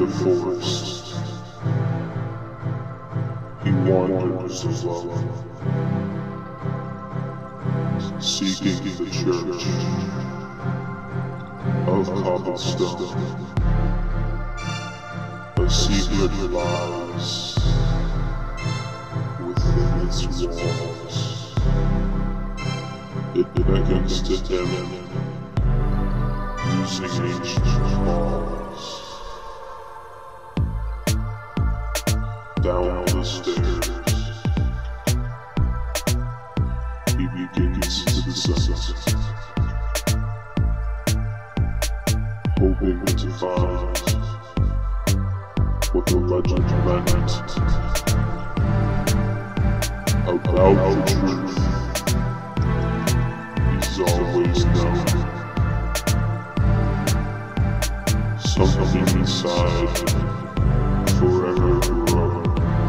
the forest, he wanders alone, seeking the church of cobblestone. A secret lies within its walls. It beckons to him, using ancient calls. Down the stairs, he begins to descend, hoping to find what the legend meant about the truth. He's always known something inside forever grown,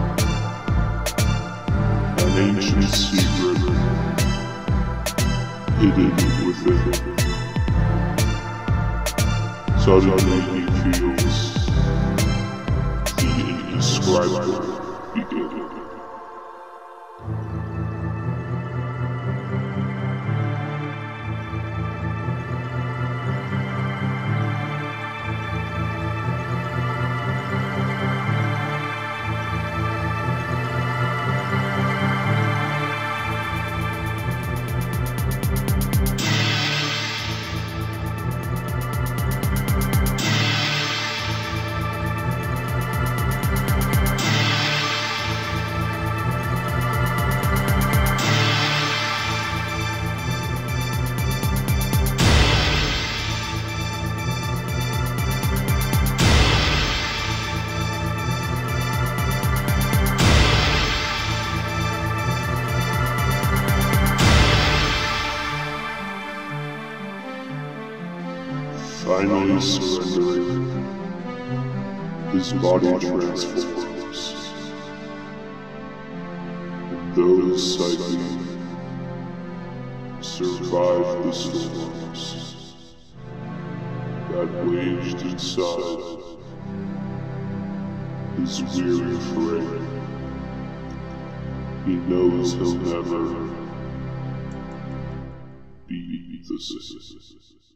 an ancient secret hidden within. Suddenly he feels the indescribable begin. Finally surrendering, his body transforms. Those psyche survive the storms that waged inside his weary frame. He knows he'll never be the same.